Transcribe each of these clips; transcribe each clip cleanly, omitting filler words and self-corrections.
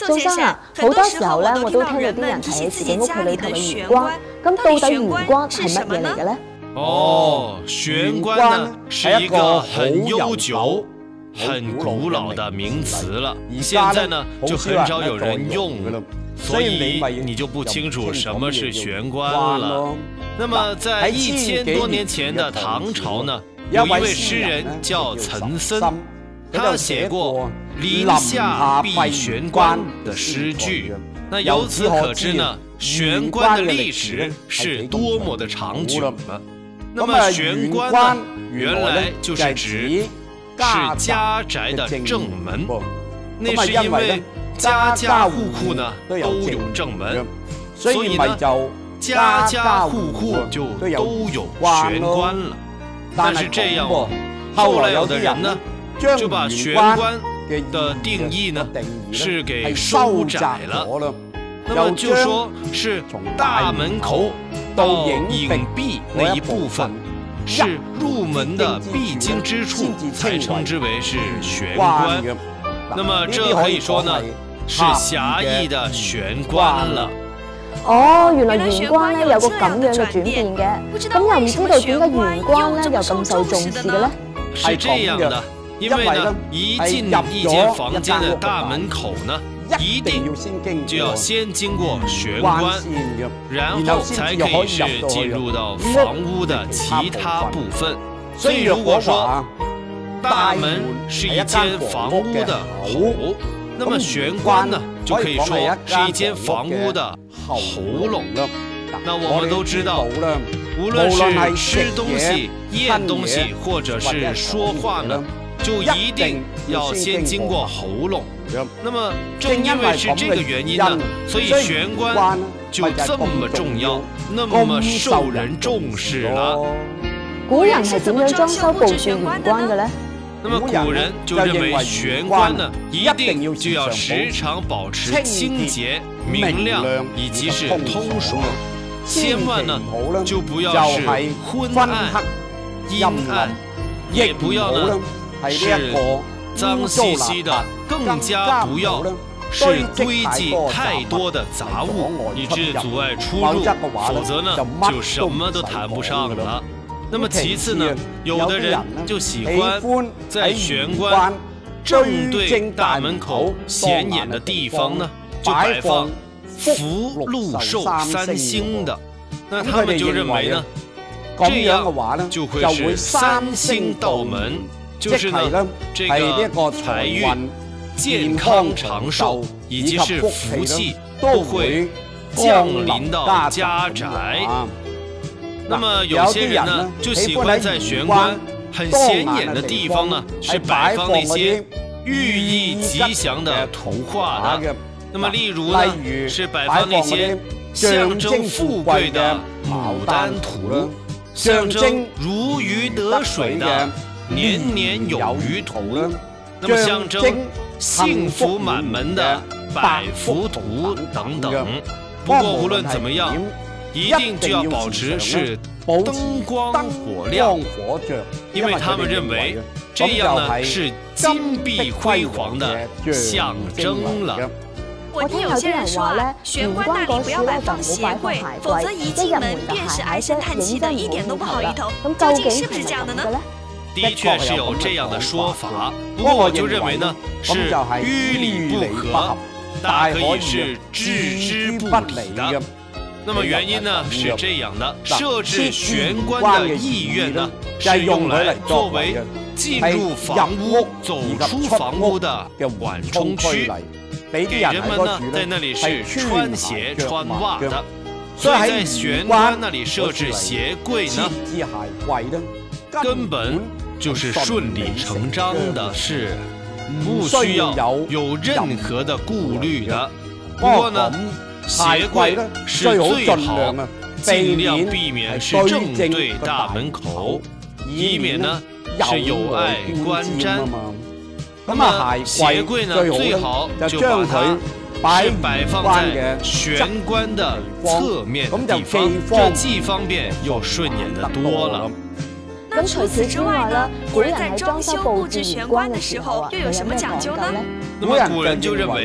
先生啊，好多時候咧，我都聽到啲人提起自己屋企裏頭嘅玄關，咁到底玄關係乜嘢嚟嘅咧？ 哦，玄關呢是一個很悠久、很古老的名詞了，現在呢就很少有人用了，所以你就不清楚什麼是玄關了。那麼在1000多年前的唐朝呢，有一位詩人叫岑參，他寫過“林下必玄關”的詩句。那由此可知呢，玄關的歷史是多麼的長久了。那麼玄關呢，原來就是指是家宅的正門，那是因為家家戶戶呢都有正門，所以呢家家戶戶就都有玄關了。但是這樣哦，後來有的人呢就把玄關的定義呢是給收窄了，那麼就說是大門口到影壁那一部分是入門的必經之處，才稱之為是玄關。那麼這可以說呢是狹義的玄關了。 哦，原來玄關咧有個咁樣嘅轉變嘅，咁又唔知道點解玄關咧又咁受重視嘅咧？ 是這樣的，因為呢一進一間房間的大門口呢，一定就要先經過玄關，然後才可以是進入到房屋的其他部分。所以如果說大門是一間房屋的口，那麼玄關呢就可以說是一間房屋的喉嚨。那我們都知道，無論是吃東西、嚥東西，或者是說話呢，就一定要先經過喉嚨。那麼正因為是這個原因呢，所以玄關就這麼重要，那麼受人重視了。 古人係點樣裝修佈置玄關嘅呢？ 那麼古人就認為玄關呢，一定就要時常保持清潔、明亮以及是通爽，千萬呢就不要是昏暗、陰暗，也不要呢是髒兮兮的，更加不要是堆積太多的雜物，以致阻礙出入，否則呢就什麼都談不上了。那麼其次呢，有的人就喜歡在玄關正對大門口顯眼的地方呢，就擺放福祿壽3星的，那他們就認為呢，這樣就會是3星到門，就是呢這個財運、健康長壽以及是福氣都會降臨到家宅。那麼有些人呢就喜歡在玄關很顯眼的地方呢是擺放那些寓意吉祥的圖畫的，那麼例如呢是擺放那些象徵富貴的牡丹圖，象徵如魚得水的年年有餘圖，那麼象徵幸福滿門的百福圖等等。不過無論怎麼樣，一定就要保持是燈光火亮，因為他們認為這樣呢是金碧輝煌的象徵了。 我聽有些人話咧，玄關那裡不要擺放鞋櫃，否則一進門便是唉聲嘆氣的，一點都不好意頭。咁究竟是不是這樣的呢？ 的確是有這樣的說法，不過我就認為呢是於理不合，大可以是置之不理的。那麼原因呢是這樣的，設置玄關的意願呢是用來作為進入房屋、走出房屋的緩衝區，給人們呢在那裡是穿鞋穿襪的，所以在玄關那裡設置鞋櫃呢，根本就是順理成章的事，不需要有任何的顧慮的。不過呢，鞋櫃是最好盡量避免是正對大門口，以免呢是有礙觀瞻。那麼鞋櫃呢最好就把它是擺放在玄關的側面的地方，這既方便又順眼得多了。 咁除此之外呢，古人在裝修佈置玄關的時候又有什麼講究呢？ 那麼古人就認為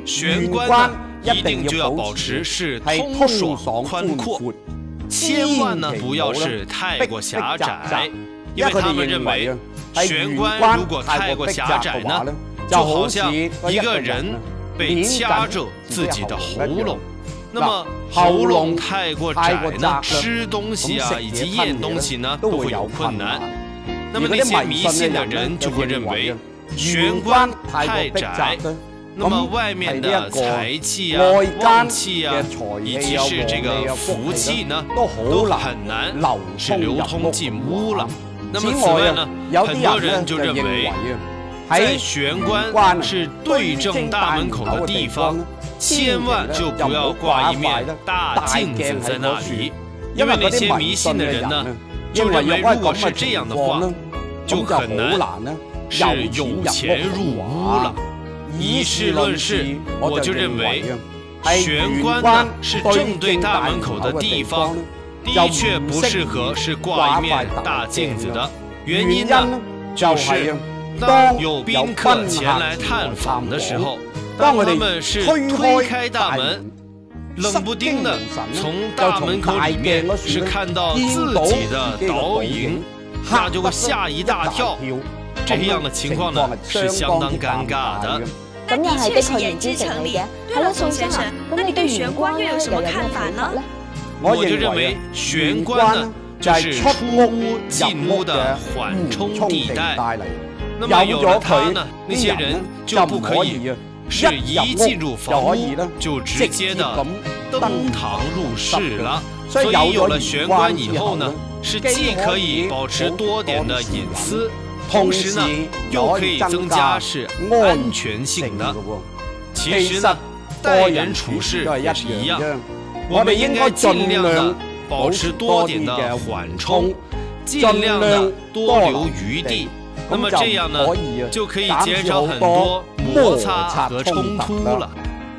玄关呢一定就要保持是通爽宽阔，千万呢不要是太过狭窄，因为他们认为玄关如果太过狭窄呢，就好像一个人被掐着自己的喉咙。那么喉咙太过窄呢，吃东西啊以及咽东西呢都会有困难。那么那些迷信的人就会认为玄关太窄，那么外面的财气啊、旺气啊，以及是这个福气呢，都很难是流通进屋了。那么此外呢，很多人就认为在玄关是对正大门口的地方，千万就不要挂一面大镜子在那里，因为那些迷信的人呢，就认为如果是这样的话，就很难是有钱入屋了。以事论事，我就认为玄关呢是正对大门口的地方，的确不适合是挂一面大镜子的。原因呢，就是当有宾客前来探访的时候，当他们是推开大门，冷不丁的从大门口里面是看到自己的倒影，那就会吓一大跳。这样的情况呢是相当尴尬的。 那的确是言之成理。对了，宋先生，那你对玄关又有什么看法呢？ 我就认为玄关呢就是出屋进屋的缓冲地带。那么有了它呢，那些人就不可以是一进入房屋就直接的登堂入室了。所以有了玄关以后呢，是既可以保持多点的隐私，同时呢又可以增加是安全性的。其实呢，待人处事也是一样，我们应该尽量的保持多点的缓冲，尽量的多留余地。那么这样呢，就可以减少很多摩擦和冲突了。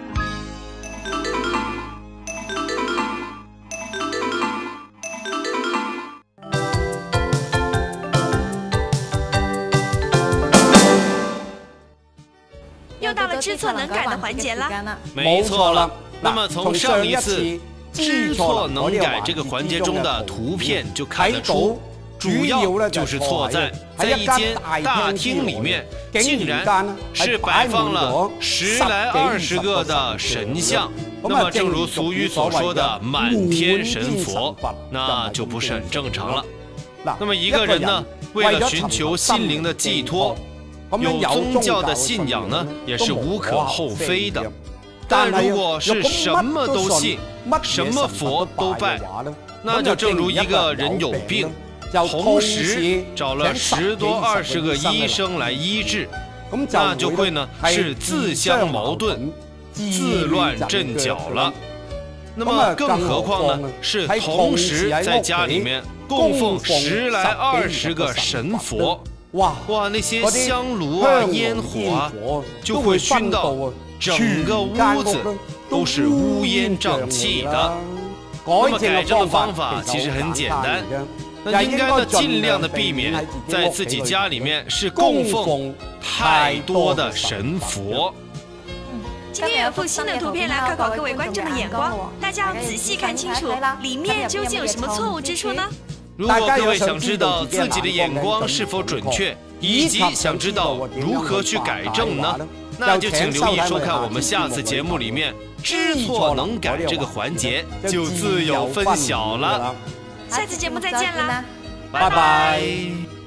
又到了知错能改的环节了。 没错了。那么从上一次知错能改这个环节中的图片就看得出，主要就是错在一间大厅里面，竟然是摆放了10来20个的神像。那么正如俗语所说的满天神佛，那就不是很正常了。那么一个人呢，为了寻求心灵的寄托，有宗教的信仰呢，也是无可厚非的。但如果是什么都信，什么佛都拜，那就正如一个人有病，同时找了10多20个医生来医治，那就会呢是自相矛盾，自乱阵脚了。那么更何况呢，是同时在家里面供奉10来20个神佛，哇，那些香炉啊、烟火啊，就会熏到整个屋子都是乌烟瘴气的。那么改正的方法其实很简单，那应该呢尽量的避免在自己家里面是供奉太多的神佛。 今天有一幅新的图片来考考各位观众的眼光，大家要仔细看清楚里面究竟有什么错误之处呢？ 如果各位想知道自己的眼光是否准确，以及想知道如何去改正呢，那就请留意收看我们下次节目里面知错能改这个环节就自有分晓了。 下次节目再见啦， 拜拜。